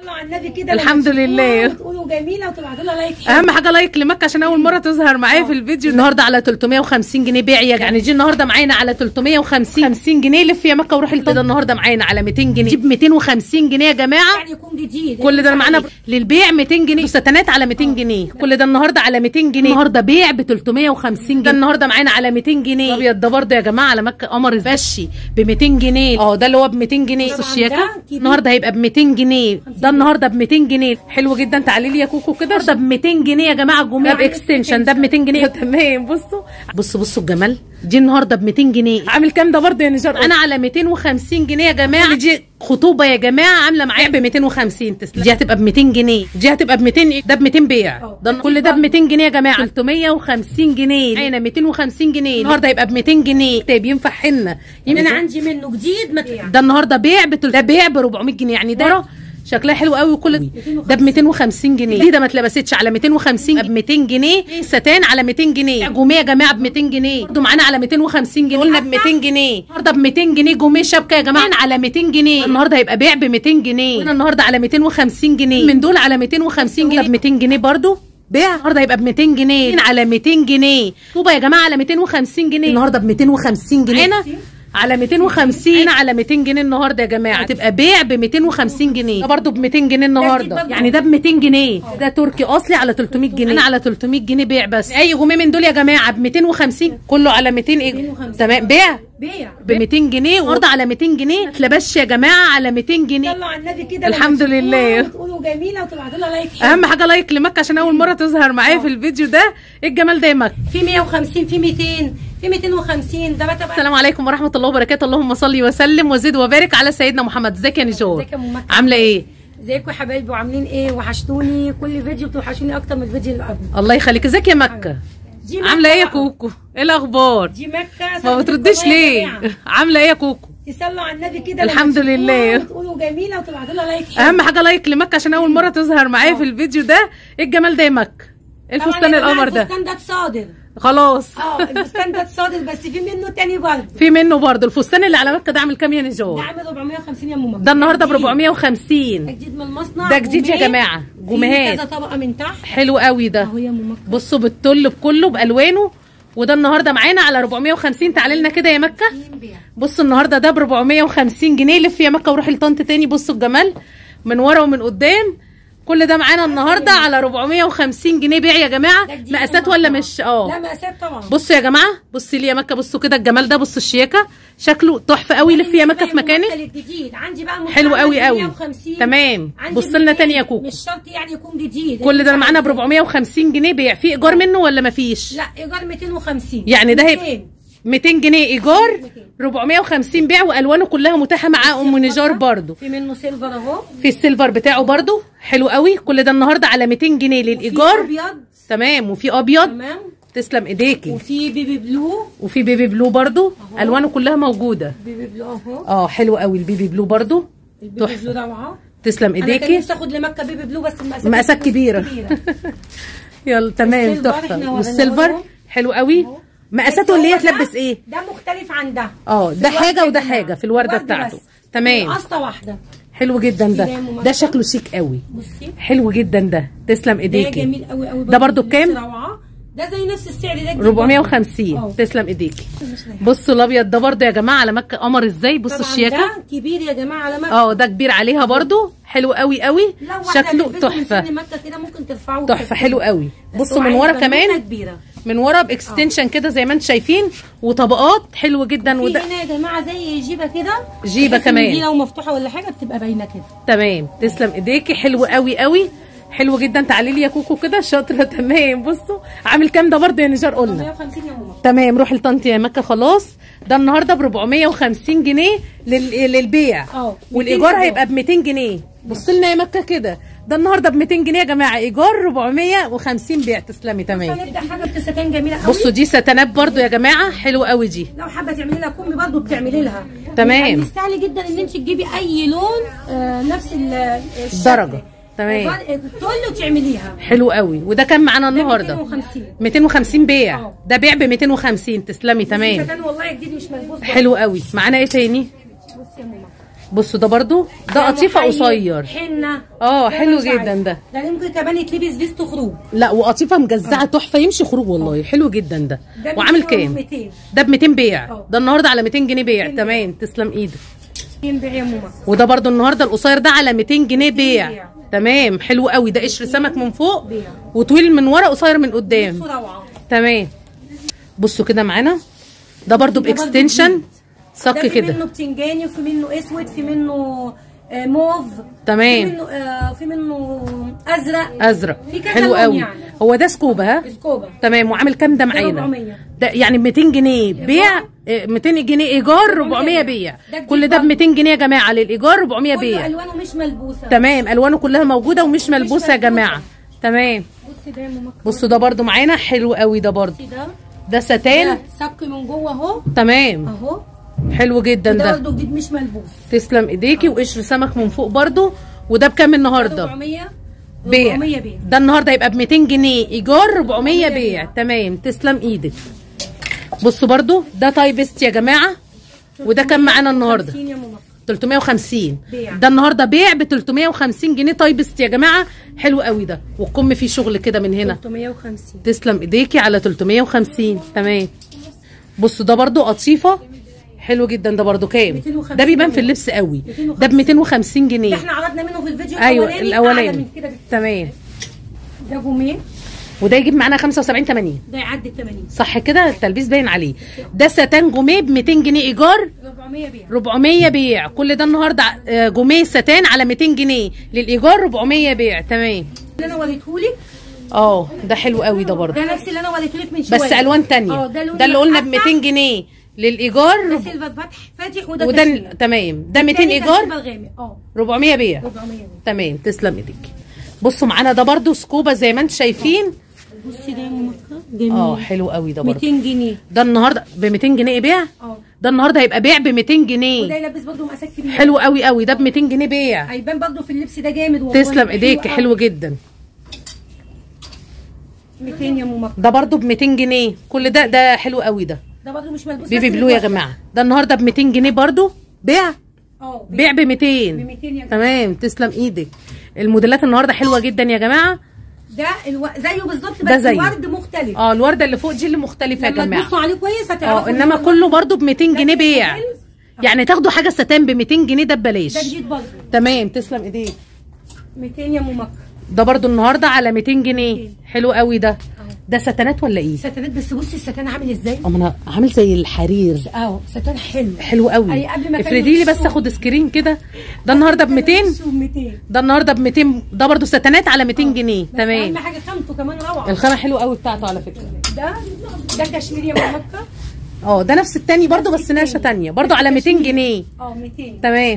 صلوا على النبي كده. الحمد لله. تقولوا جميله وتبعتوا لنا لايك. اهم حاجه لايك لمكه عشان اول مره تظهر معايا في الفيديو. النهارده على 350 جنيه بيع يعني دي النهارده معانا على 350 جنيه. لف يا مكه وروحي ده النهارده معانا على 200 جنيه. جيب 250 جنيه يا جماعه يعني يكون جديد. كل ده معانا للبيع 200 جنيه وستانات على 200 جنيه. كل ده النهارده على 200 جنيه. النهارده بيع ب 350 جنيه. ده النهارده معانا على 200 جنيه. الابيض ده برده يا جماعه على مكه قمر الفشي ب 200 جنيه. ده اللي هو ب 200 جنيه. الشياكه النهارده هيبقى ب 200 جنيه. ده النهارده ب 200 جنيه. حلو جدا. تعالي لي يا كوكو كده. ده ب 200 جنيه يا جماعه. الجمله باكستنشن ده ب 200 جنيه. تمام. بصوا الجمال. دي النهارده ب 200 جنيه. عامل كام ده برده يا نجار؟ انا على 250 جنيه يا جماعه. دي خطوبه يا جماعه عامله معايا ب 250. تسلم. دي هتبقى ب 200 جنيه. دي هتبقى ب 200. ده ب 200 بيع. ده كل ده ب 200 جنيه يا جماعه. 350 جنيه معانا 250 جنيه. النهارده هيبقى ب 200 جنيه. طيب ينفع حنه. انا عندي منه جديد. ده النهارده بيع ده بيع ب 400 جنيه. يعني ده شكلها حلو قوي. وكل ده ب 250 جنيه. ده ما اتلبستش على 250 ب 200 جنيه. ستان على 200 جنيه. جوميه يا جماعه ب 200 جنيه. برضه معانا على 250 جنيه. قلنا ب 200 جنيه. النهارده ب 200 جنيه جوميه شبكه يا جماعه على 200 جنيه. النهارده هيبقى بيع ب 200 جنيه. قلنا النهارده على 250 جنيه. من دول على 250 جنيه ب 200 جنيه برضه بيع. النهارده هيبقى ب 200 جنيه على 200 جنيه. طوبه يا جماعه على 250 جنيه. النهارده ب 250 جنيه. هنا على 250 على 200 جنيه النهارده يا جماعه. هتبقى بيع ب 250 جنيه. ده برده ب 200 جنيه النهارده. يعني ده ب 200 جنيه. ده تركي اصلي على 300 جنيه. انا على 300 جنيه بيع بس. اي جميه من دول يا جماعه ب 250. كله على 200 ايه؟ تمام. بيع ب 200 جنيه. النهارده على 200 جنيه. ما تلبسش يا جماعه على 200 جنيه. صلوا على النبي كده. الحمد لله. تقولوا جميله وتبعتوا لنا لايك. اهم حاجه لايك لمكه عشان اول مره تظهر معايا في الفيديو ده. ايه الجمال ده يا مكه؟ في 150 في 200 في 250. ده بقى. السلام عليكم ورحمه الله وبركاته. اللهم صل وسلم وزد وبارك على سيدنا محمد. ازيك يا نجار؟ ازيك يا ام مكه؟ عامله ايه؟ ازيكم يا حبايبي وعاملين ايه؟ وحشتوني. كل فيديو بتوحشوني اكتر من الفيديو اللي قبله. الله يخليك. ازيك يا مكه؟ عامله ايه يا كوكو؟ ايه الاخبار؟ دي مكه. ما بترديش ليه؟ عامله ايه يا كوكو؟ تصلوا على النبي كده. الحمد لله. تقولوا جميله وتبعتوا لنا لايك. اهم حاجه لايك لمكه عشان اول مره تظهر معايا في الفيديو ده. ايه الجمال ده يا مكه؟ ايه الفستان القمر ده؟ الفستان ده صادر خلاص. الفستان ده صادر بس في منه تاني برضه. في منه برضه. الفستان اللي على مكه ده عامل كام يا نجار؟ ده عامل 450 يا ماما. ده النهارده ب 450. ده جديد من المصنع. ده جديد يا جماعه. جمهات كذا طبقه من تحت. حلو قوي ده. اهو يا ماما. بصوا بالطل بكله بالوانه. وده النهارده معانا على 450. تعالي لنا كده يا مكه. بصوا النهارده ده ب 450 جنيه. لف يا مكه وروحي لطنط تاني. بصوا الجمال من ورا ومن قدام. كل ده معانا النهارده على 450 جنيه بيع يا جماعه. مقاسات ولا مش؟ لا مقاسات طبعا. بصوا يا جماعه. بصي لي يا مكه. بصوا كده الجمال ده. بصوا الشياكه شكله تحفه قوي. لف يا مكه في مكانك. عندي بقى حلو قوي قوي. تمام. بص لنا تاني يا كوكو. مش شرط يعني يكون جديد. كل ده معانا ب 450 جنيه بيع. في ايجار منه ولا مفيش؟ لا ايجار 250. يعني ده هيبقى 200 جنيه ايجار. 450 بيع. والوانه كلها متاحه مع ام نجار برده. في منه سيلفر اهو. في السيلفر بتاعه برده حلو قوي. كل ده النهارده على 200 جنيه للايجار. وفي ابيض. تمام. وفي ابيض. تمام. تسلم ايديكي. وفي بيبي بلو. وفي بيبي بلو برده. الوانه كلها موجوده. بيبي بلو اهو. حلو قوي البيبي بلو برده. البيبي بلو ده اهو. تسلم ايديكي. انا كان نفسي اخد لمكه بيبي بلو بس المقاسات كبيره. يلا تمام. تحفه. والسيلفر حلو قوي. مقاساته اللي هي تلبس ايه؟ ده مختلف عن ده. ده حاجه وده حاجه في الورده بتاعته. تمام. قصه واحده. حلو جدا ده شكله شيك قوي. بصي حلو جدا ده. تسلم ايديكي. ده جميل قوي قوي. ده برده بكام؟ ده زي نفس السعر ده 450. تسلم ايديكي. بصوا الابيض ده برده يا جماعه على مكه قمر ازاي. بصوا الشياكه. ده كبير يا جماعه على مكه. ده كبير عليها برده. حلو قوي قوي. شكله تحفه. مكه كده ممكن ترفعه تحفه. حلو قوي. بصوا من ورا كمان. من ورا باكستنشن كده زي ما انتم شايفين. وطبقات حلو جدا. وده هنا يا جماعه زي جيبه كده. جيبه كمان. دي لو مفتوحه ولا حاجه بتبقى باينه كده. تمام. تسلم ايديكي. حلو قوي قوي. حلو جدا. تعالي لي يا كوكو كده. شاطره. تمام. بصوا عامل كام ده برده يا نجار؟ قلنا 450 يا ماما. تمام. روحي لطنط يا مكه. خلاص ده النهارده ب 450 جنيه للبيع. والايجار هيبقى ب 200 جنيه. بصي لنا يا مكه كده. ده النهارده ب 200 جنيه يا جماعه. ايجار 450 بيع. تسلمي. تمام. هنبدا حاجه بستان جميله قوي. بصوا دي ستانات برده يا جماعه. حلو قوي دي. لو حابه تعملي لها كم برده بتعملي لها. تمام. يعني سهل جدا ان انت تجيبي اي لون نفس الدرجه. تمام. تقولي وتعمليها. حلو قوي. وده كام معانا النهارده؟ 250 بيع. ده بيع ب 250. تسلمي. تمام. والله جديد مش ملبوس. حلو قوي. معانا ايه تاني؟ بصي يا ماما. بصوا ده برضو ده قطيفه قصير حنه. حلو جدا ده ممكن كمان يتلبس فيست خروج. لا وقطيفه مجزعه تحفه يمشي خروج والله. حلو جدا ده. وعامل كام؟ 200. ده ب 200 بيع. ده النهارده على 200 جنيه بيع. تمام تسلم ايدك. 200 بيع يا ماما. وده برضو النهارده القصير ده على 200 جنيه بيع. تمام حلو قوي. ده قشر سمك من فوق بيع. وطويل من ورا قصير من قدام. تمام. بصوا كده معانا ده برضو باكستنشن صك كده. في منه بتنجاني وفي منه اسود في منه موف. تمام. في منه ازرق حلو قوي يعني. هو ده سكوبا ها؟ سكوبا. تمام. وعامل كام ده معانا؟ ده يعني 200 جنيه بيع 200 جنيه ايجار 400 بيع. كل ده ب 200 جنيه يا جماعه للايجار 400 بيع. الوانه مش ملبوسه. تمام الوانه كلها موجوده ومش ملبوسه يا جماعه. تمام. بصوا ده برضو معانا حلو قوي. ده برضو ده ستان صك من جوه اهو. تمام اهو حلو جدا. ده برضو جديد مش ملبوس. تسلم ايديكي. وقشر سمك من فوق برضو. وده بكام النهارده؟ 400 بيع. ده النهارده هيبقى ب 200 جنيه ايجار 400 بيع. تمام تسلم ايدك. بصوا برضو ده تايبست يا جماعه. وده كام معانا النهارده؟ 350 بيع. ده النهارده بيع ب 350 جنيه تايبست يا جماعه. حلو قوي ده. والكم فيه شغل كده من هنا. 350. تسلم ايديكي على 350. تمام. بصوا ده برضو قطيفه حلو جدا. ده برضو كام؟ ده بيبان في اللبس قوي. ده ب 250 جنيه. احنا عرضنا منه في الفيديو الاولاني. تمام. ده جوميه. وده يجيب معانا 75 80. ده يعدي ال 80 صح كده. التلبيس باين عليه. ده ستان جوميه ب 200 جنيه ايجار 400 بيع. 400 بيع. كل ده النهارده جوميه ستان على 200 جنيه للايجار 400 بيع. تمام. اللي انا وريتهولك ده حلو قوي. ده برضه ده نفس اللي انا وريتهولك من شويه بس الوان ثانيه. ده اللي قلنا ب 200 جنيه للايجار. ده سيلفر فاتح وده تمام. ده 200 ايجار 400 بيع. 400 بيع. تمام تسلم ايديك. بصوا معانا ده برضو سكوبا زي ما انتم شايفين. بصي ده جميل. حلو قوي. ده برضو 200 جنيه. ده النهارده ب 200 جنيه بيع. ده النهارده هيبقى بيع ب 200 جنيه. وده يلبس برضو مقاسات كبيره. حلو قوي قوي. ده ب 200 جنيه بيع. هيبان برضو في اللبس ده جامد والله. تسلم ايديك. حلو جدا. 200 يا ماما. ده برضو ب 200 جنيه. كل ده حلو قوي. ده برضو مش ملبوس. بيبي بلو يا جماعه. ده النهارده ب 200 جنيه برضو بيع. بيع ب 200. ب 200 يا جماعه. تمام تسلم ايدك. الموديلات النهارده حلوه جدا يا جماعه. ده زيه بالظبط بس الورد مختلف. الورده اللي فوق دي اللي مختلفه يا جماعه. لما تبصوا عليه كويس هتعرفوا. انما كله برضو ب 200 جنيه بيع. يعني تاخدوا حاجه ستان ب 200 جنيه ده ببلاش. ده جديد برضو. تمام تسلم ايديك. 200 يا ماما. ده برضو النهارده على 200 جنيه. حلو قوي. ده ستانات ولا ايه؟ ستانات. بس بصي الستان عامل ازاي؟ انا عامل زي الحرير. ستان حلو قوي. افردي لي بس اخد سكرين كده. ده النهارده ب 200. ده النهارده ب 200. ده برضو ستانات على 200 جنيه. تمام. اهم حاجه خامته كمان روعه. الخامه حلوه قوي بتاعته على فكره. ده كشمير يا ماما. ده نفس التاني برضو بس نقشه تانيه برضو على 200 جنيه. 200. تمام.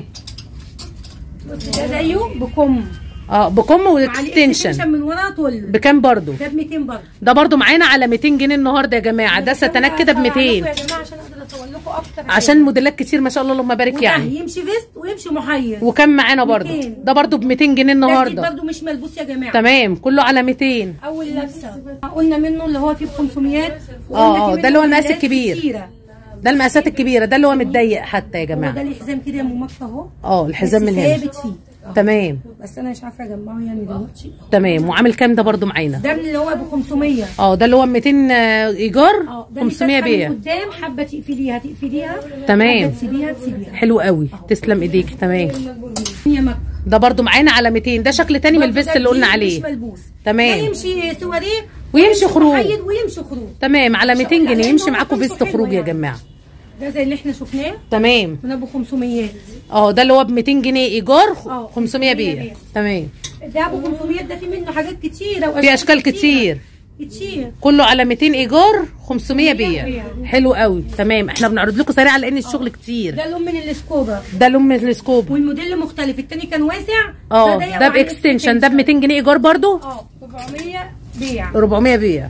ده زيه بكم. بكم واكستنشن من ورا طول. بكام برضو؟ ده ب 200 برضو. ده برضو معانا على 200 جنيه النهارده يا جماعه. ده ستانات كده ب 200 يا جماعه عشان اقدر اصور لكم اكتر. عشان موديلات كتير ما شاء الله اللهم بارك يعني. يمشي فيست ويمشي محير. وكم معانا برضو؟ ده برضو ب 200 جنيه النهارده. ده برضو مش ملبوس يا جماعه. تمام كله على 200. اول لبسه قلنا منه اللي هو فيه ب 500. ده اللي هو المقاس الكبير. ده المقاسات الكبيره. ده اللي هو متضيق حتى يا جماعه. ده الحزام كده يا ماما اهو. الحزام من هنا ثابت فيه. تمام. بس انا مش عارفه اجمعه يعني دلوقتي. تمام. وعامل كام ده برضو معانا؟ ده اللي هو ب 500. ده اللي هو 200 ايجار 500 بيع. قدام حبه تقفليها تمام. تسيبيها حلو قوي. تسلم ايديك. تمام. يا مكة. ده برضو معانا على 200. ده شكل تاني من الفيست اللي قلنا عليه. مش ملبوس. تمام. ده يمشي سواريه ويمشي خروج. ويمشي خروج. تمام على 200 جنيه يمشي معاكم فيست خروج يا جماعه. ده زي اللي احنا شفناه. تمام. ده ب 500. ده اللي هو ب 200 جنيه ايجار 500 بيع. تمام. ده ب 500. ده في منه حاجات كتيره في اشكال كتير. كله على 200 ايجار 500 بيع. حلو قوي. تمام. احنا بنعرض لكم سريع لان الشغل كتير. ده لون من السكوبا. ده لون من السكوبا والموديل مختلف. التاني كان واسع. ده باكستنشن. ده ب 200 جنيه ايجار برضو. 400 بيع. 400 بيع.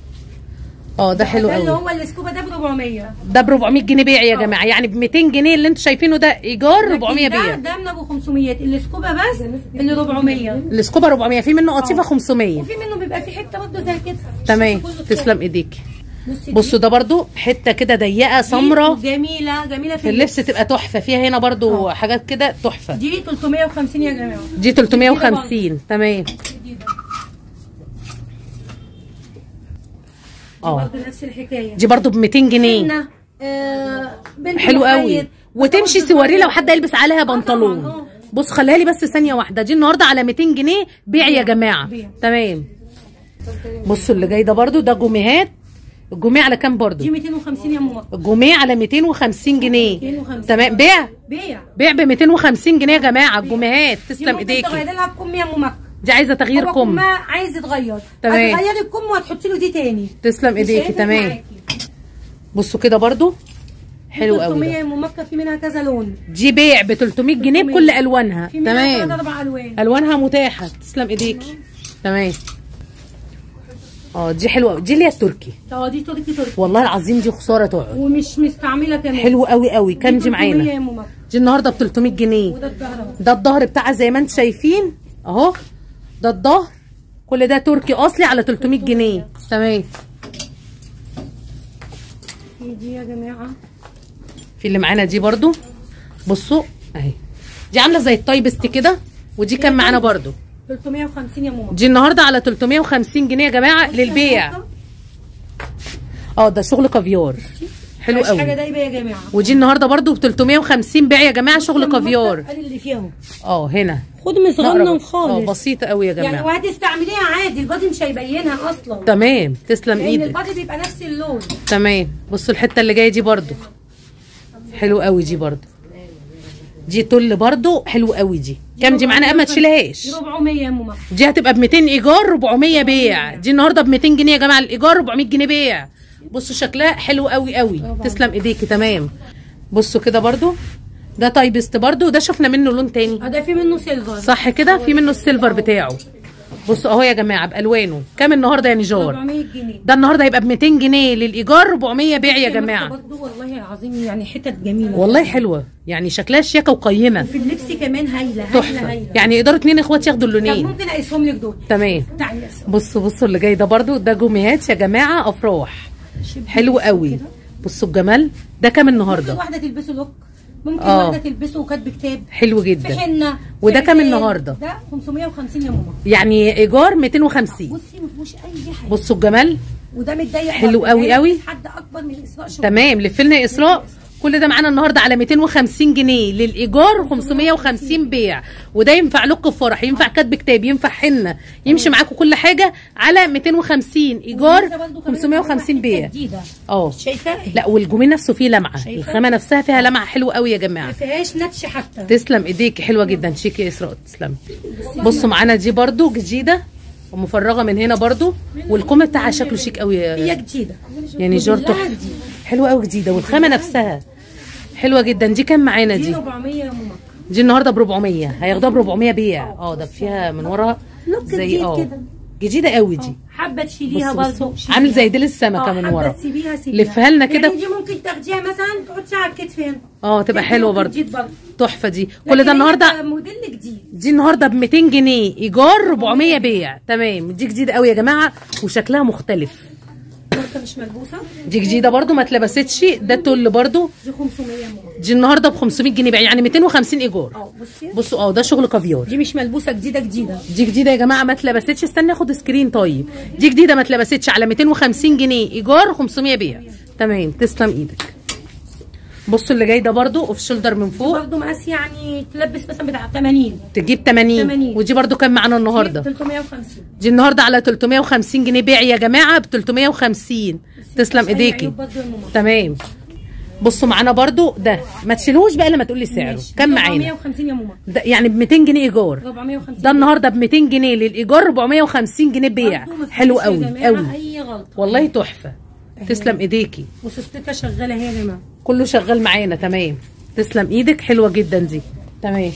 ده حلو قوي. اللي هو السكوبا ده ب 400. ده ب 400 جنيه بيع يا جماعه. يعني ب 200 جنيه اللي انتم شايفينه ده ايجار 400 بيع. ده من ابو 500. السكوبا بس اللي 400. السكوبا 400. في منه قطيفه 500. وفي منه بيبقى في حته برضه زي كده. تمام. تسلم ايديك. بصوا ده برضو حته كده ضيقه سمراء جميله جميله في اللبس، تبقى تحفه. فيها هنا برضو حاجات كده تحفه. دي 350 يا جماعه. دي 350 تمام. برضو نفس الحكايه. دي برضو ب 200 جنيه. حلو قوي، وتمشي سواريه لو حد يلبس عليها بنطلون. بص خليها لي بس ثانيه واحده. دي النهارده على 200 جنيه بيع يا جماعه. تمام. بصوا اللي جاي ده برضو ده جوميهات. الجوميه على كام برضو؟ دي 250 يا ماما. الجوميه على 250 جنيه. 250. تمام. بيع ب 250 جنيه يا جماعه الجوميهات. تسلم ايديكي. تغيري لها الكم يا ماما. دي عايزه تغيير كم. عايز يتغير. تمام. هتغيري الكم وهتحطي له دي تاني. تسلم ايديكي. تمام. بصوا كده برضو حلو قوي. 300 يا ام مكه. في منها كذا لون. دي بيع ب 300 جنيه بكل الوانها. تمام. 4 الوان الوانها متاحه. تسلم ايديكي. تمام. دي حلوه قوي. دي اللي هي التركي. دي تركي. والله العظيم دي خساره تقعد ومش مستعمله كمان. حلو قوي قوي. كام دي معانا؟ دي النهارده ب 300 جنيه. وده الظهر. ده الظهر بتاعها زي ما انتم شايفين اهو. ده الظهر كل ده تركي اصلي على 300 جنيه. تمام. في دي يا جماعه. في اللي معانا دي برضو. بصوا اهي. دي عامله زي التايبست كده. ودي كام معانا برضو؟ 350 يا ماما. دي النهارده على 350 جنيه يا جماعه للبيع. ده شغل كافيار. حلو قوي. حاجه دايبه يا جماعه. ودي النهارده برضو ب 350 بيع يا جماعه شغل كافيار. اللي فيها هنا خد مصغنن خالص. بسيطه قوي يا جماعه. يعني وهتستعمليها عادي. البادي مش هيبينها اصلا. تمام. تسلم ايدك. البادي بيبقى نفس اللون. تمام. بصوا الحته اللي جايه دي برضو حلو قوي. دي برضو دي تل برضو حلو قوي. دي كام دي معانا؟ ما تشيلهاش. 400 يا ماما. دي هتبقى ب 200 ايجار 400 بيع. دي النهارده ب 200 جنيه يا جماعه الايجار 400 جنيه بيع. بصوا شكلها حلو قوي قوي. تسلم ايديكي. تمام. بصوا كده برضو ده تايبست برضو. ده شفنا منه لون تاني. ده في منه سيلفر. صح كده. في منه السيلفر بتاعه. بصوا اهو يا جماعه بالوانه. كام النهارده يا نجار؟ 400 جنيه. ده النهارده هيبقى ب 200 جنيه للايجار 400 بيع يا جماعه. برضو والله العظيم يعني حتت جميله والله حلوه. يعني شكلها شياكه وقيمه. وفي اللبس كمان هايله. تحفه. يعني يقدروا 2 اخوات ياخدوا اللونين. ممكن اقيسهم لك دول. تمام. بصوا اللي جاي ده برضو ده جوميهات يا جماعه افراح. حلو قوي. بصوا الجمال. ده كام النهارده؟ ممكن واحده تلبسه لوك. ممكن واحده تلبسه وكاتب كتاب. حلو جدا. في حنه. وده كام النهارده؟ ده 550 يا ماما. يعني ايجار 250. بصي ما فيهوش اي حاجه. بصوا الجمال. وده متضيق حلو قوي قوي. حد اكبر من اسراء شويه. تمام. لفلنا اسراء. كل ده معانا النهارده على 250 جنيه للايجار 550 بيع. وده ينفع لكم في فرح، ينفع كاتب كتاب، ينفع حنه، يمشي معاكم كل حاجه على 250 ايجار 550 بيع. شايفه؟ لا والجوميه نفسه فيه لمعه. الخامه نفسها فيها لمعه حلوه قوي يا جماعه. ما فيهاش نتش حتى. تسلم ايديكي. حلوه جدا. شيكي يا اسراء. تسلم. بصوا معانا دي برضو جديده ومفرغه من هنا برضو. والكم بتاعها شكله شيك قوي. هي جديده يعني جورته حلوه قوي جديده. والخامه نفسها حلوه جدا. دي كام معانا؟ دي 400 يا ماما. دي النهارده ب 400. هياخدوها ب 400 بيع. ده فيها من ورا زي كده جديده قوي. دي حابه تشيليها برضه. عامل زي ديل السمكه من ورا. تسيبيها لفها لنا كده. يعني دي ممكن تاخديها مثلا تحطيها على الكتف هنا. تبقى حلوه برضه. تحفه دي. كل ده النهارده موديل جديد. دي النهارده ب 200 جنيه ايجار 400 بيع. تمام. دي جديده قوي يا جماعه وشكلها مختلف. مش ملبوسه. دي جديده برضو ما اتلبستش. ده تل برضو. دي 500 يا ماما. دي النهارده ب 500 جنيه بقى. يعني 250 ايجار. بصوا ده شغل كافيار. دي مش ملبوسه. جديده. دي جديده يا جماعه ما اتلبستش. استنى اخد سكرين. طيب دي جديده ما اتلبستش على 250 جنيه ايجار 500 بيع. تمام. تسلم ايدك. بصوا اللي جاي ده برضو اوف شولدر من فوق. برضو مقاس يعني تلبس مثلا بتاع 80. تجيب 80. ودي برضو كام معانا النهارده؟ 350. دي النهارده على 350 جنيه بيع يا جماعه ب 350. تسلم ايديكي. تمام. بصوا معانا برضو ده ما تشيلوش بقى لما تقولي سعره. كام معانا؟ 450 يا ماما. ده يعني ب 200 جنيه ايجار. 450. ده النهارده ب 200 جنيه للايجار 450 جنيه بيع. حلو قوي قوي. اي غلطه والله تحفه. تسلم ايديكي. وسوستتها شغاله اهي يا جماعه. كله شغال معانا. تمام. تسلم ايدك. حلوه جدا دي. تمام.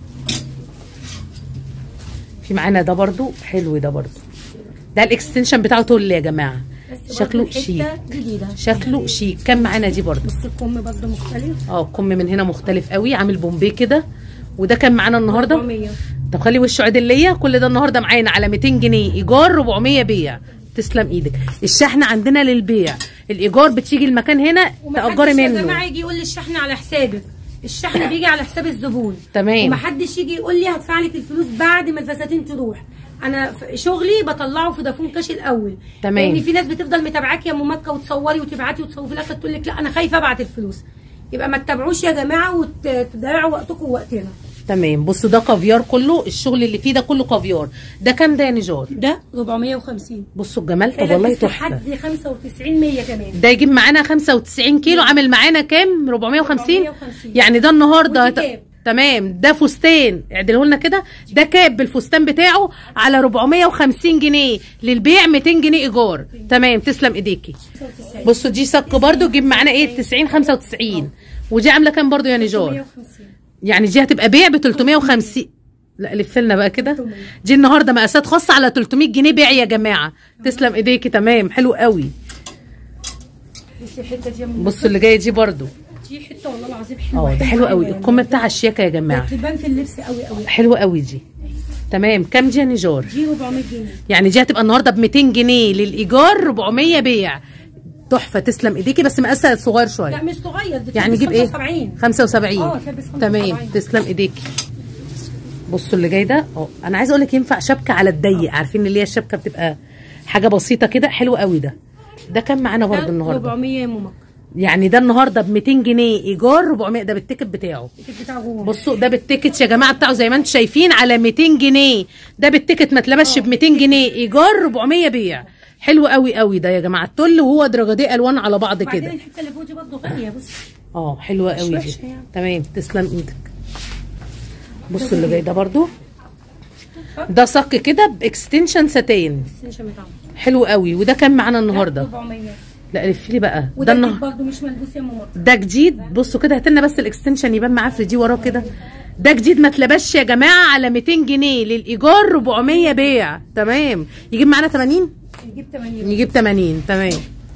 في معانا ده برضو حلو. ده برضو ده الاكستنشن بتاعه تول يا جماعه. شكله شيك. شكله شيك. كام معانا دي برضو؟ بس الكم برضو مختلف. الكم من هنا مختلف قوي. عامل بومبي كده. وده كام معانا النهارده؟ 400. طب خلي وشه عدل ليا. كل ده النهارده معانا على 200 جنيه ايجار 400 بيع. تسلم ايدك. الشحن عندنا للبيع، الايجار بتيجي المكان هنا تأجري منه. يا جماعه يجي يقول لي الشحن على حسابك، الشحن بيجي على حساب الزبون. تمام. ومحدش يجي يقول لي هدفع لك الفلوس بعد ما الفساتين تروح. انا شغلي بطلعه في دافون كاش الاول. تمام. لان في ناس بتفضل متابعاكي يا ام مكه وتصوري وتبعتي وتصوري في الاخر تقول لك لا انا خايفه ابعت الفلوس. يبقى ما تتابعوش يا جماعه وتضيعوا وقتكم ووقتنا. تمام. بصوا ده كافيار كله، الشغل اللي فيه ده كله كافيار. ده كام ده يا نجار؟ ده 450. بصوا الجمال. طب والله تحفه. لحد 95 100 كمان. ده يجيب معانا 95 كيلو. عامل معانا كام؟ 450. يعني ده النهارده تمام. ده فستان اعدله لنا كده، ده كاب بالفستان بتاعه على 450 جنيه للبيع، 200 جنيه ايجار. تمام. تسلم ايديكي. بصوا دي صك برده تجيب معانا ايه 90 95. ودي عامله كام برده يا نجار؟ 350. يعني دي هتبقى بيع ب 350. لا لف لنا بقى كده. دي النهارده مقاسات خاصه على 300 جنيه بيع يا جماعه. تسلم ايديكي. تمام. حلو قوي. بصي الحته دي. بصوا اللي جايه دي برده، دي حته والله العظيم حلوه. ده حلو قوي. الكم بتاع الشياكه يا جماعه، تبان في اللبس قوي قوي. حلوه قوي دي. تمام. كام دي يا نجار؟ دي 400 جنيه. يعني دي هتبقى النهارده ب 200 جنيه للايجار، 400 بيع. تحفه. تسلم ايديكي. بس مقاسها صغير شويه. لا مش صغير، يعني جيب ايه 75. تمام. تسلم ايديكي. بصوا اللي جاي ده انا عايزه اقول لك ينفع شبكه على الضيق. عارفين اللي هي الشبكه بتبقى حاجه بسيطه كده. حلو قوي ده. ده كان معانا برده النهارده 400 يا ماما. يعني ده النهارده ب 200 جنيه ايجار، 400. ده بالتيكت بتاعه. بصوا ده بالتيكت يا جماعه بتاعه زي ما انتم شايفين على 200 جنيه. ده بالتيكت ما اتلبسش ب 200 جنيه ايجار، 400 بيع. حلو قوي قوي ده يا جماعه. التل وهو درجتين الوان على بعض كده. وبعدين الحته اللي فوق دي برضه غاليه. بص حلوه قوي دي. يعني. تمام. تسلم ايدك. بصوا اللي جاي ده برضه، ده صك كده باكستنشن ساتين. حلو قوي. وده كان معانا النهارده 400. لا لفي لي بقى. وده جديد برضه مش ملبوس يا ماما. ده جديد. بصوا كده هات لنا بس الاكستنشن يبان معاه في دي وراه كده. ده جديد ما اتلبسش يا جماعه على 200 جنيه للايجار، 400 بيع. تمام. يجيب معانا 80. يجيب 80. تمام.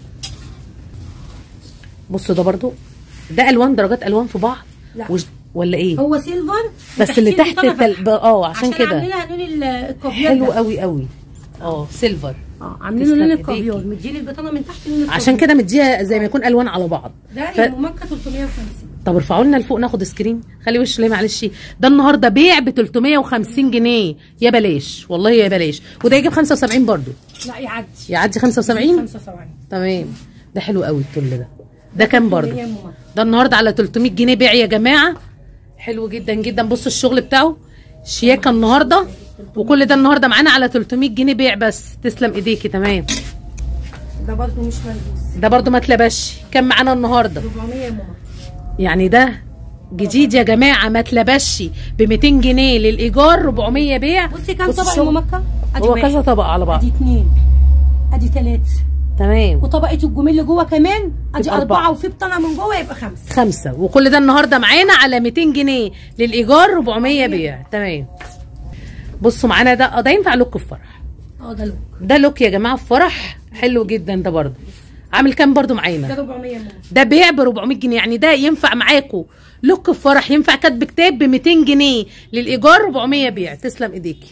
بصوا ده برضو ده الوان، درجات الوان في بعض. لا ولا ايه؟ هو سيلفر بس اللي تحت عشان كده عاملينها لون الكافيار. حلو قوي قوي. سيلفر. عاملينه لون الكافيار، مديلي البطانه من تحت لون الكافيار، عشان كده مديها زي ما يكون الوان على بعض. ده يا مكه 350. طب ارفعوا لنا لفوق ناخد سكرين. خلي وش ليه معلش. ده النهارده بيع ب 350 جنيه. يا بلاش والله يا بلاش. وده يجيب 75 برضو. لا يعدي 75. تمام. ده حلو قوي التل ده كام برضو؟ ده النهارده على 300 جنيه بيع يا جماعه. حلو جدا جدا. بصوا الشغل بتاعه شياكه النهارده. وكل ده النهارده معانا على 300 جنيه بيع بس. تسلم ايديكي. تمام. ده برضو مش ملبوس. ده برضو ما اتلبسش. كام معانا النهارده؟ 400 يا ماما. يعني ده جديد يا جماعه ما اتلبسش ب 200 جنيه للايجار، 400 بيع. بصي كام طبق يا مكه؟ هو كذا طبق على بعض. ادي 2 ادي 3. تمام. وطبقه الجميل اللي جوه كمان ادي 4 وفي بطانه من جوه يبقى 5. وكل ده النهارده معانا على 200 جنيه للايجار، 400 بيع. تمام. بصوا معانا ده ينفع لوك في فرح. ده لوك. ده لوك يا جماعه في فرح. حلو جدا. ده برضه عامل كام برضه معانا؟ ده 400 ماما. ده بيع ب 400 جنيه. يعني ده ينفع معاكم لوك في فرح، ينفع كاتب كتاب ب 200 جنيه للايجار، 400 بيع. تسلم ايديكي.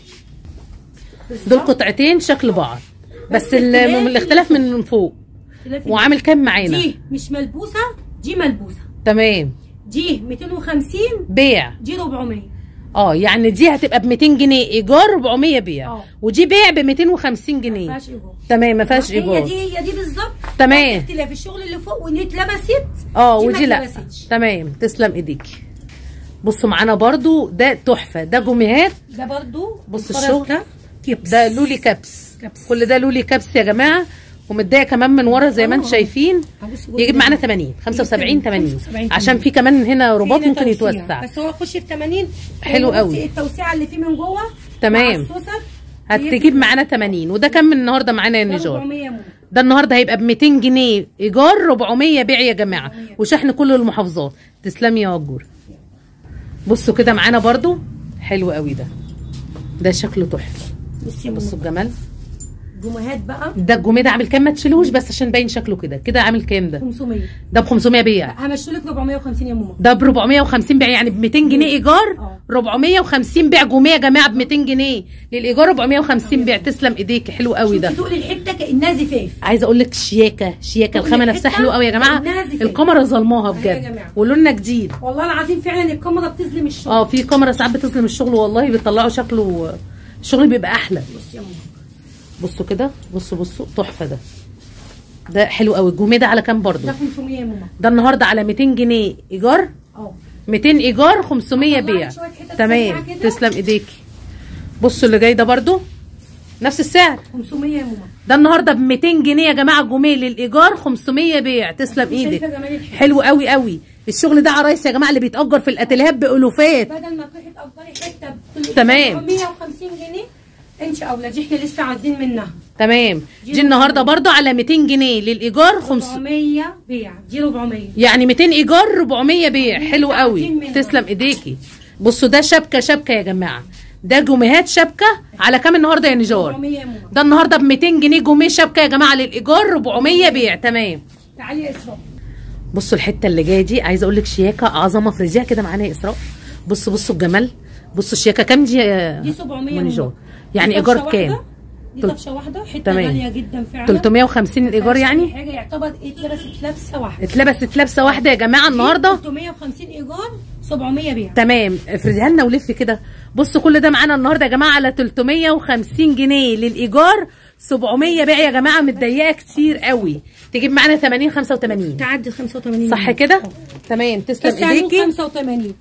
دول قطعتين شكل بعض بس الاختلاف من فوق. وعامل كام معانا؟ دي مش ملبوسه، دي ملبوسه. تمام. دي 250 بيع. دي 400. يعني دي هتبقى ب 200 جنيه ايجار، 400 بيع. ودي بيع ب 250 جنيه. ما فيهاش ايجار. تمام. ما فيهاش ايجار. هي دي بالظبط. تمام. اختلاف الشغل اللي فوق ودي اتلبست. ودي لا. تمام. تسلم ايديكي. بصوا معانا برضو ده تحفه. ده جوميهات. ده برضو بصوا الشغل ده لولي كابس. كل ده لولي كابس يا جماعه. ومتضايق كمان من ورا زي ما انتم شايفين. يجيب معانا 80 75 80 عشان في كمان هنا رباط ممكن يتوسع. بس هو خش في 80. حلو قوي. التوسيعه اللي فيه من جوه تمام. هتجيب معانا 80. وده كم النهارده معانا يا نجار؟ ده النهارده هيبقى ب 200 جنيه ايجار، 400 بيع يا جماعه. وشحن كل المحافظات. تسلمي يا وجور. بصوا كده معانا برضو حلو قوي. ده شكله تحفه. بصوا الجمال. جمهات بقى. ده الجميه ده عامل كام؟ ما تشيلوش بس عشان باين شكله كده عامل كام؟ ده 500. ده ب 500 بيع. همشي لك 450 يا ماما. ده ب 450 بيع يعني ب 200 جنيه ايجار، 450 بيع جميه يا جماعه ب 200 جنيه للايجار 450 بيع. تسلم ايديكي حلو قوي ده. تقول الحته كانها زفاف. عايزه اقول لك شياكه الخامه نفسها حلوه قوي يا جماعه. الكاميرا ظلماها بجد ولوننا جديد والله العظيم فعلا الكاميرا بتظلم الشغل. في كاميرا ساعات بتظلم الشغل والله بيطلعوا شكله الشغل بيبقى احلى. بصي يا ماما بصوا كده بصوا تحفه ده حلو قوي. الجوميه ده على كام برضو؟ ده 500 يا ماما. ده النهارده على 200 جنيه ايجار 200 ايجار 500 بيع. تمام تسلم ايديكي. بصوا اللي جاي ده برضو نفس السعر 500 يا ماما. ده النهارده ب 200 جنيه يا جماعه جميه للايجار 500 بيع. تسلم ايدك حلو قوي قوي. الشغل ده عرايس يا جماعه اللي بيتاجر في الاتيليهات بالوفات. بدل ما تروحي تاجري حته تمام 150 جنيه انت اولى دي احنا لسه عادين منها. تمام دي النهارده برضو على 200 جنيه للايجار 400 بيع. دي 400 يعني 200 ايجار 400 بيع. حلو قوي تسلم ايديكي. بصوا ده شبكه يا جماعه. ده جميهات شبكه على كام النهارده يا نجار؟ 400 يا ماما. ده النهارده ب 200 جنيه جميه شبكه يا جماعه للايجار 400 بيع. تمام تعالي يا اسراء. بصوا الحته اللي جايه دي عايزه اقول لك شياكه عظمه. فرجيها كده معانا يا اسراء. بصوا الجمال. بصوا الشياكه كام دي؟ دي 700 نجار. يعني ايجار كام؟ دي طفشه واحده حته غاليه جدا فعلا. 350 الايجار يعني حاجه يعتبر اتلبست لبسه واحده. اتلبست لبسه واحده يا جماعه النهارده 350 ايجار 700 بيع. تمام افرديها لنا ولفي كده. بصوا كل ده معانا النهارده يا جماعه على 350 جنيه للايجار 700 بيع يا جماعه. متضيقه كتير قوي. تجيب معانا 80 85 تعدي 85 صح كده؟ تمام تسلم ايديكي. 85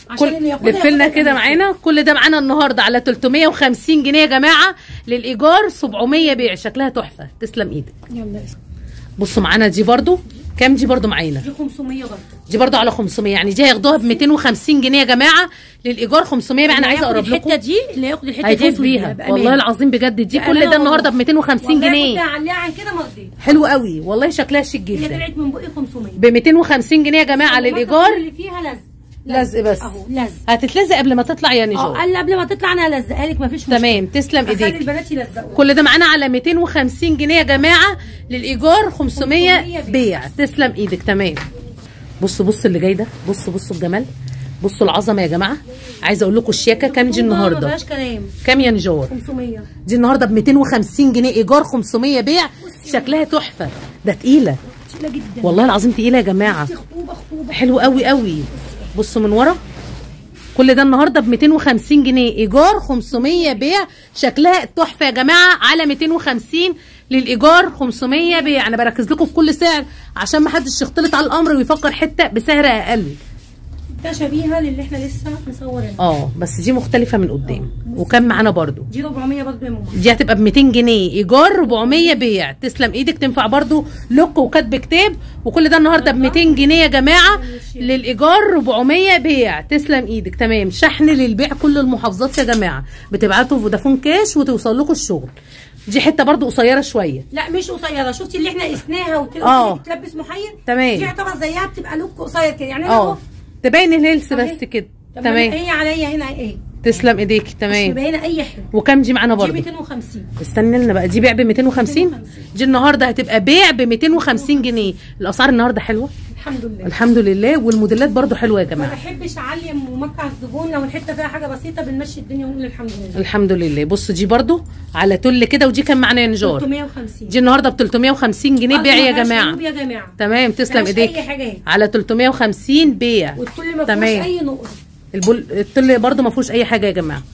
لف لنا كده معانا. كل ده معانا النهارده على 350 جنيه يا جماعه للايجار 700 بيع. شكلها تحفه. تسلم ايدك. يلا بصوا معانا دي برضو كام؟ دي برضو معانا دي 500 برضو. دي برضو على 500 يعني دي هياخدوها ب 250 جنيه يا جماعه للايجار 500 بقى. انا عايزه اقرب لكم الحته دي اللي هياخد الحته هيفوز بيها والله العظيم بجد. دي كل ده النهارده ب 250 جنيه. والله عليها عن كده مرضي. حلو قوي والله شكلها شيك هي جدا. طلعت من بقي 500 ب 250 جنيه يا جماعه للايجار. اللي فيها لزق بس اهو لزق. هتتلزق قبل ما تطلع يا نجار. قال قبل ما تطلع انا هلزقها لك مفيش مشكله. تمام تسلم ايديك. خلي البنات يلزقوا. كل ده معانا على 250 جنيه يا جماعه للايجار 500 بيع. تسلم ايدك. تمام بصوا اللي جاي ده. بصوا الجمال. بصوا العظمه يا جماعه. عايزه اقول لكم الشياكه كام دي النهارده؟ ما فيهاش كلام. كام يا نجار؟ 500 دي النهارده ب 250 جنيه ايجار 500 بيع. شكلها تحفه. ده تقيله جدا والله العظيم. تقيله يا جماعه. خطوبه حلو قوي. بصوا من ورا. كل ده النهارده ب 250 جنيه ايجار 500 بيع. شكلها تحفه يا جماعه على 250 للايجار 500 بيع. انا بركز لكم في كل سعر عشان ما حدش يختلط على الامر ويفكر حته بسعر اقل. ده شبيهه للي احنا لسه مصورينها. بس دي مختلفه من قدام. وكم معانا برضو؟ دي 400 برضو يا ماما. دي هتبقى ب 200 جنيه ايجار 400 بيع. تسلم ايدك. تنفع برضو لوك وكاتب كتاب. وكل ده النهارده ب 200 جنيه يا جماعه للايجار 400 بيع. تسلم ايدك. تمام شحن للبيع كل المحافظات يا جماعه. بتبعتوا فودافون كاش وتوصل لكم الشغل. دي حته برضو قصيره شويه. لا مش قصيره. شفتي اللي احنا قسناها وتلبس محير. تمام دي يعتبر زيها بتبقى لوك قصير كده يعني. انا تبين الهيلث بس كده. تمام هي عليا هنا ايه. تسلم ايديكي. تمام مش مبينه اي حاجه. وكم دي معانا برضه؟ دي 250. استنى لنا بقى. دي بيع ب 250. دي النهارده هتبقى بيع ب 250 جنيه. الاسعار النهارده حلوه الحمد لله. والموديلات برضه حلوه يا جماعه. ما بحبش اعلي ومكع الزبون. لو الحته فيها حاجه بسيطه بنمشي الدنيا ونقول الحمد لله. بصوا دي برضه على تل كده. ودي كام معانا يا نجار؟ 350. دي النهارده ب 350 جنيه بيع يا جماعه. تمام تسلم ايديك. على 350 بيع. والكل ما فيهوش اي نقره. التل برضه ما فيهوش اي حاجه يا جماعه.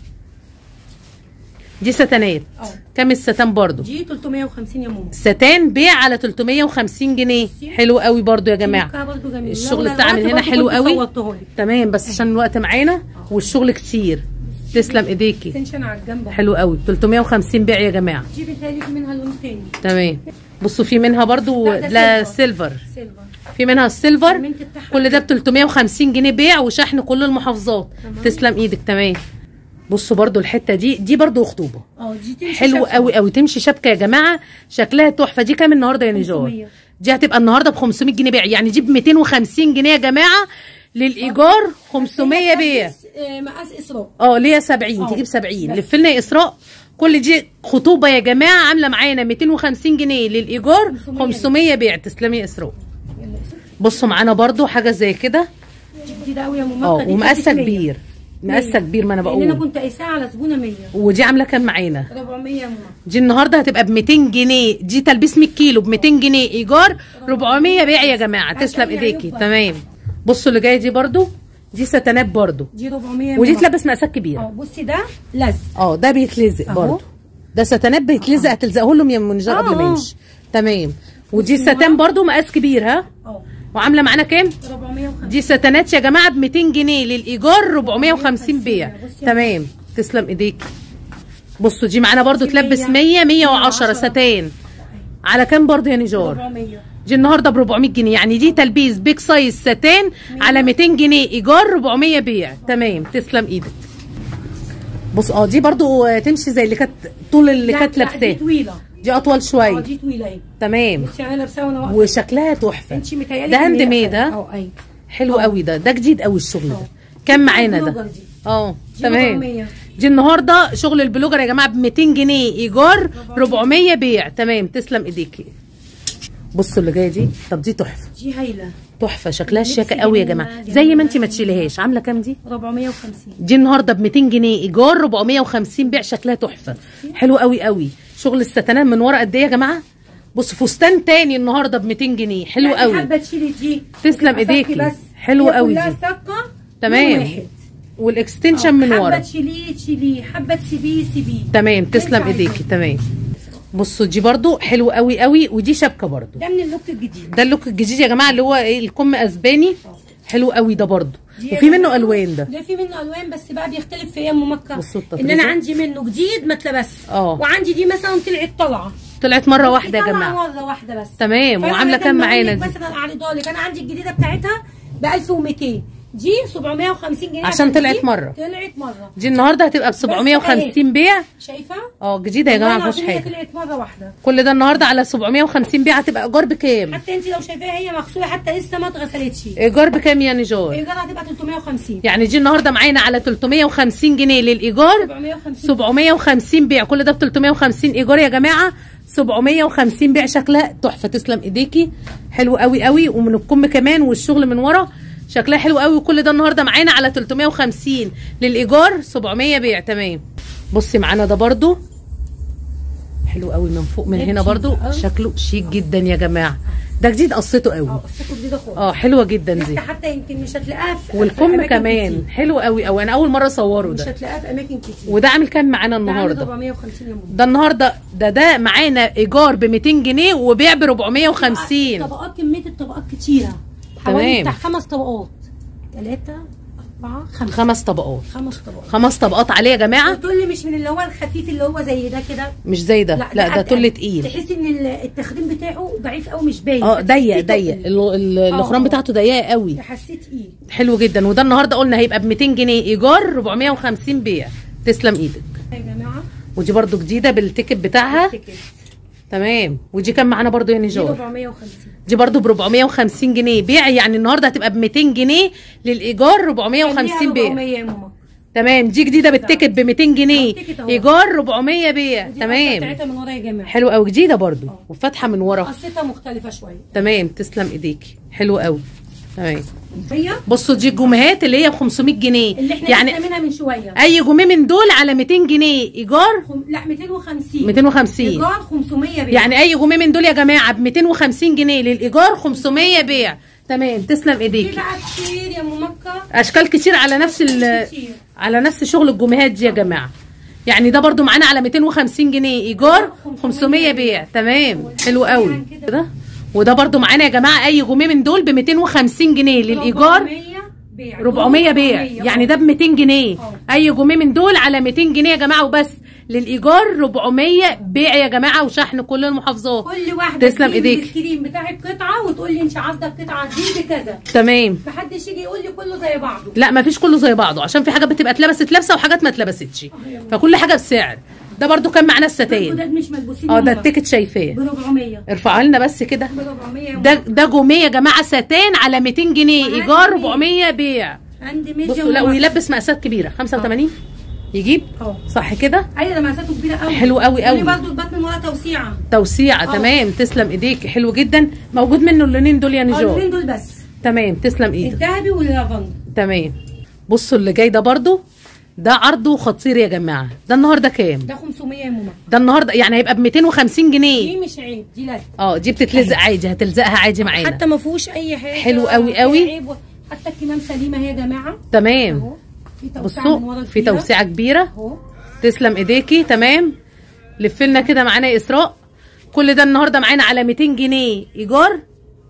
دي ستانات. كام الستان برضو؟ دي 350 يا ماما. ستان بيع على 350 جنيه. حلو قوي برضو يا جماعه. الشغل بتاع من هنا حلو قوي. تمام بس عشان الوقت معانا والشغل كتير. تسلم ايديكي. تنشن على الجنب. حلو قوي. 350 بيع يا جماعه. دي بتهيألي في منها لون تاني. تمام بصوا في منها برضو لا سيلفر. في منها السيلفر. كل ده ب 350 جنيه بيع وشحن كل المحافظات. تسلم ايدك. تمام بصوا برضو الحته دي برضو خطوبه. دي تمشي حلو قوي تمشي شبكه يا جماعه. شكلها تحفه. دي كام النهارده يا نجار؟ دي هتبقى النهارده ب 500 جنيه بيع. يعني دي ب 250 جنيه يا جماعه للايجار 500 بيع. مقاس اسراء ليا 70 تجيب 70. لف لنا يا اسراء. كل دي خطوبه يا جماعه عامله معانا 250 جنيه للايجار 500 بيع. تسلمي يا اسراء. بصوا معانا برضو حاجه زي كده. جديده قوي يا ماما. ومقاسها كبير. مقاسه كبير ما انا لان انا بقول. كنت قايساها على زبونه 100. ودي عامله كام معانا؟ 400 يا ماما. دي النهارده هتبقى ب 200 جنيه، دي تلبيس 100 كيلو ب 200 جنيه ايجار 400 بيع يا جماعه. تسلم ايديكي. تمام. بصوا اللي جايه دي برضو، دي ستانات برضو، دي 400 ودي تلبس مقاسات كبيره. بصي ده لزق. ده بيتلزق برضو، ده ستانات بيتلزق، هتلزقه لهم يا منجر قبل ما يمشي. تمام. ودي ستان برضو مقاس كبير. ها وعامله معانا كام؟ 450. دي ستانات يا جماعه ب 200 جنيه للايجار 450 بيع. تمام. تسلم ايديكي. بصوا دي معانا برضو تلبس 100 110 ستان على كام برضو يا نجار؟ 400. دي النهارده ب 400 جنيه، يعني دي تلبيس بيج سايز ستان على 200 جنيه ايجار 400 بيع. تمام. تسلم ايدك. بص دي برضو تمشي زي اللي كانت طول اللي كانت لابساه. دي طويله، دي اطول شويه. دي طويله اهي. تمام. بصي انا لابساها وانا واقفه وشكلها تحفه. انت متهيألي ده هاند ميد. ايوه حلو قوي. ده جديد قوي الشغل ده. كام معانا ده؟ تمام. دي النهارده شغل البلوجر يا جماعه ب 200 جنيه ايجار 400 بيع. تمام. تسلم ايديكي. بصوا اللي جايه دي، طب دي تحفه، دي هايله، تحفه شكلها شياكه قوي يا جماعه، زي ما انت ما تشيليهاش. عامله كام دي؟ 450. دي النهارده ب 200 جنيه ايجار 450 بيع. شكلها تحفه، حلو قوي قوي. شغل الستانات من ورا قد ايه يا جماعه؟ بص فستان تاني النهارده ب 200 جنيه، حلو قوي. حابه تشيلي دي تسلم ايديكي. حلو قوي دي. تمام. والاكستنشن من ورا. حابه تشيليه، حابه تسيبيه. تمام. تسلم ايديكي. تمام. بصوا دي برضو حلو قوي قوي، ودي شبكه برضو. ده من اللوك الجديد. ده اللوك الجديد يا جماعه اللي هو ايه، الكم اسباني. حلو قوي ده برضو. وفي منه الوان. ده في منه الوان بس بقى بيختلف في ايه ام مكه. بصوا ان انا عندي منه جديد ما اتلبس. وعندي دي مثلا طلعت مره واحده يا جماعه. مره واحده بس. تمام. وعامله كام معانا دي؟ مثلا اعرضها لك، انا عندي الجديده بتاعتها ب 1200، دي 750 جنيه عشان طلعت مره. دي النهارده هتبقى ب 750 بيع. شايفه؟ جديده يا جماعه ما فيهاش حاجه. طلعت مره واحده. كل ده النهارده على 750 بيع. هتبقى ايجار بكام؟ حتى انت لو شايفاها هي مغسوله حتى لسه ما اتغسلتش. ايجار بكام يا نجار؟ ايجارها هتبقى 350. يعني دي النهارده معانا على 350 جنيه للايجار 750 بيع. كل ده ب 350 ايجار يا جماعه، 750 بيع. شكلها تحفه. تسلم ايديكي. حلو قوي قوي. ومن الكم كمان والشغل من ورا شكلها حلو قوي. وكل ده النهارده معانا على 350 للايجار 700 بيع. تمام. بصي معانا ده برضو حلو قوي من فوق من هنا برضو، شكله شيك جدا يا جماعه. ده جديد قصته قوي. قصته جديده خالص. حلوه جدا دي. حتى يمكن مش هتلاقيها والكم كمان كتير. حلو قوي قوي. انا اول مره اصوره ده. مش هتلاقيها في اماكن كتير. وده عامل كام معانا النهارده؟ 450 يا ماما. ده النهارده ده معانا ايجار ب 200 جنيه وبيع ب 450. طبقات، كميه الطبقات كتيره. حوالي بتاع 5 طبقات. 3 4 5. 5 طبقات. 5 طبقات عليه يا جماعه. وتقول لي مش من اللي هو الخفيف اللي هو زي ده كده. مش زي ده. لا ده تل تقيل. تحسي ان التخديم بتاعه ضعيف قوي، مش باين. ضيق. الاخرام بتاعته ضيقه قوي. حسيت تقيل. حلو جدا. وده النهارده قلنا هيبقى ب 200 جنيه ايجار 450 بيع. تسلم ايدك يا جماعه. ودي برده جديده بالتيكت بتاعها. تمام. ودي كام معانا برده يا نجار؟ دي 450. دي برده ب 450 جنيه بيع. يعني النهارده هتبقى ب 200 جنيه للايجار 450 بيع. 400 يا ماما. تمام. دي جديده بالتيكت ب 200 جنيه ايجار 400 بيع. تمام. بتاعتها من ورا يا جماعه. حلو قوي. جديده برده وفاتحه من ورا. قصتها مختلفه شويه. تمام. تسلم ايديكي. حلو قوي. تمام. هي بصوا دي الجميهات اللي هي ب 500 جنيه اللي احنا يعني منها من شويه. اي جميه من دول على 200 جنيه ايجار. لا 250 ايجار 500 بيع. يعني اي جميه من دول يا جماعه ب 250 جنيه للايجار 500 بيع. تمام. تسلم ايديكي. في بقى كتير يا ام مكه، اشكال كتير على نفس شغل الجميهات دي يا جماعه. يعني ده برده معانا على 250 جنيه ايجار 500 بيع. تمام. حلو قوي كده. وده برده معانا يا جماعه اي جميه من دول ب 250 جنيه للايجار 400 بيع. يعني ده ب 200 جنيه. اي جميه من دول على 200 جنيه يا جماعه وبس للايجار 400 بيع يا جماعه، وشحن كل المحافظات. كل واحده تسلم ايديك. السكرين بتاع القطعه وتقول لي انت عاوزه القطعه دي بكذا. تمام. محدش يجي يقول لي كله زي بعضه. لا مفيش كله زي بعضه، عشان في حاجات بتبقى اتلبست لابسه وحاجات ما اتلبستش، فكل حاجه بسعر. ده برده كان معانا الستان. مش ملبوسين. ده التيكت شايفاه ب 400. ارفعوا لنا بس كده. ب 400. ده جميه يا جماعه ستان على 200 جنيه ايجار 400 بيع. عندي ميديوم. بصوا لا ويلبس مقاسات كبيره 85 يجيب. صح كده. ايوه ده مقاساته كبيره قوي. حلو قوي قوي. برضه البطن من ورا توسيعه. تمام. تسلم ايديك. حلو جدا. موجود منه اللونين دول يا نجار. اللونين دول بس. تمام. تسلم ايدك. الذهبي واللافندر. تمام. بصوا اللي جاي ده برضو ده عرضه خطير يا جماعه. ده النهارده كام؟ ده 500 يا ماما. ده النهارده يعني هيبقى ب 250 جنيه. دي مش عيب، دي لازم. دي بتتلزق عادي، هتلزقها عادي معانا حتى ما فيهوش اي حاجه. حلو قوي قوي. عيب. حتى الكمام سليمه اهي يا جماعه. تمام اهو في توسعه من ورا بصوا في توسعه كبيره اهو. تسلم ايديكي. تمام لفلنا كده معانا يا اسراء. كل ده النهارده معانا على 200 جنيه ايجار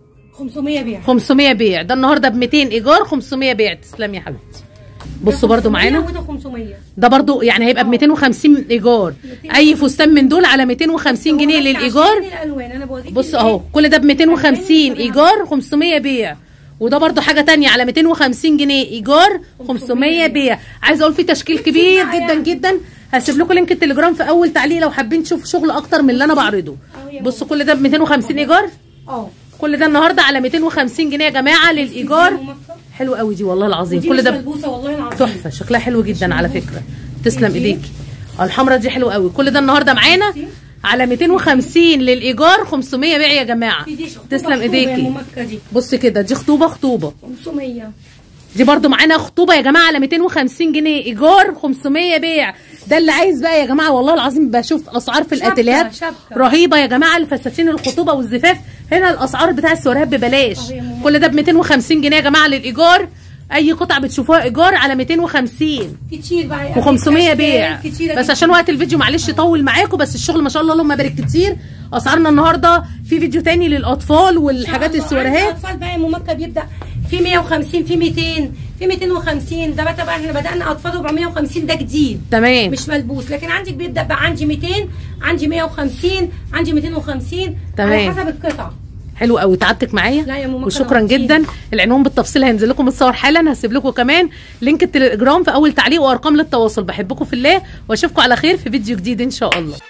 500 بيع. 500 بيع. ده النهارده ب 200 ايجار 500 بيع. تسلمي يا حبيبتي. بصوا برضو معانا وده 500. ده برضو يعني هيبقى ب 250 ايجار. اي فستان من دول على 250 جنيه للايجار. بص اهو كل ده ب 250 ايجار 500 بيع. وده برضو حاجه تانية على 250 جنيه ايجار 500 بيع. عايزه اقول في تشكيل كبير جدا جدا. هسيب لكم لينك التليجرام في اول تعليق لو حابين تشوفوا شغل اكتر من اللي انا بعرضه. بصوا كل ده ب 250 ايجار. كل ده النهارده على 250 جنيه يا جماعه للايجار. حلو قوي دي والله العظيم. كل ده تحفه شكلها حلو جدا على فكره. تسلم ايديكي. الحمرا دي حلوه قوي. كل ده النهارده معانا على 250 للايجار 500 بيع يا جماعه. تسلم ايديكي. بص كده دي خطوبه 500. دي برضو معانا خطوبه يا جماعه على 250 جنيه ايجار 500 بيع. ده اللي عايز بقى يا جماعه والله العظيم بشوف اسعار في الاتيليهات رهيبه يا جماعه. الفساتين الخطوبه والزفاف هنا الاسعار بتاع السواريهات ببلاش. كل ده ب 250 جنيه يا جماعه للايجار. اي قطعه بتشوفوها ايجار على 250 كتير بقى و500 بيع. بس عشان وقت الفيديو معلش يطول معاكم. بس الشغل ما شاء الله اللهم بارك كتير. اسعارنا النهارده في فيديو تاني للاطفال والحاجات السواريهات. الاطفال بقى يا مكه بيبدا في 150 في 200 في 250. ده بقى طبعا احنا بدانا اطفال 450 ده جديد تمام مش ملبوس. لكن عندك بيبدا بقى عندي 200 عندي 150 عندي 250 تمام على حسب القطعه. حلو قوي تعبتك معايا. لا يا ماما وشكرا جدا. العنوان بالتفصيل هينزل لكم الصور حالا. هسيب لكم كمان لينك التليجرام في اول تعليق وارقام للتواصل. بحبكم في الله واشوفكم على خير في فيديو جديد ان شاء الله.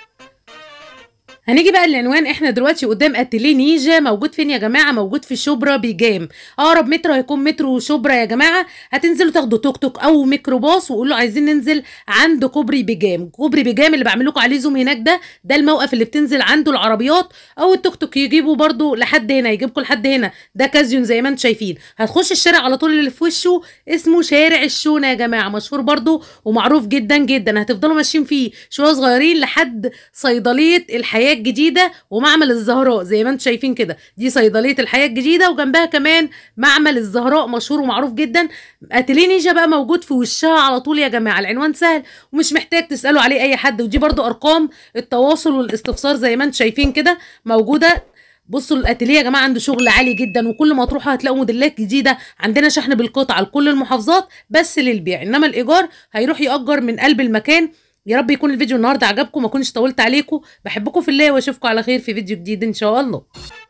هنيجي بقى للعنوان. احنا دلوقتي قدام اتيليه نيجا. موجود فين يا جماعه؟ موجود في شبرا بيجام. اقرب مترو هيكون مترو شبرا يا جماعه. هتنزلوا تاخدوا توك توك او ميكروباص وقولوا عايزين ننزل عند كوبري بيجام. كوبري بيجام اللي بعمل لكم عليه زوم هناك ده الموقف اللي بتنزل عنده العربيات او التوك توك. يجيبوا برده لحد هنا يجيبكم لحد هنا. ده كازيون زي ما انتم شايفين. هتخش الشارع على طول اللي في وشه اسمه شارع الشونه يا جماعه. مشهور برده ومعروف جدا جدا. هتفضلوا ماشيين فيه شويه صغيرين لحد صيدليه الحياه الجديده ومعمل الزهراء زي ما انتم شايفين كده. دي صيدليه الحياه الجديده وجنبها كمان معمل الزهراء مشهور ومعروف جدا. اتيليه نيجا بقى موجود في وشها على طول يا جماعه. العنوان سهل ومش محتاج تسالوا عليه اي حد. ودي برضو ارقام التواصل والاستفسار زي ما انتم شايفين كده موجوده. بصوا الاتيليه يا جماعه عنده شغل عالي جدا. وكل ما تروحوا هتلاقوا موديلات جديده. عندنا شحن بالقطعه لكل المحافظات بس للبيع. انما الايجار هيروح يأجر من قلب المكان. يا رب يكون الفيديو النهارده عجبكم ما كنتش طولت عليكم. بحبكم في الله واشوفكم على خير في فيديو جديد ان شاء الله.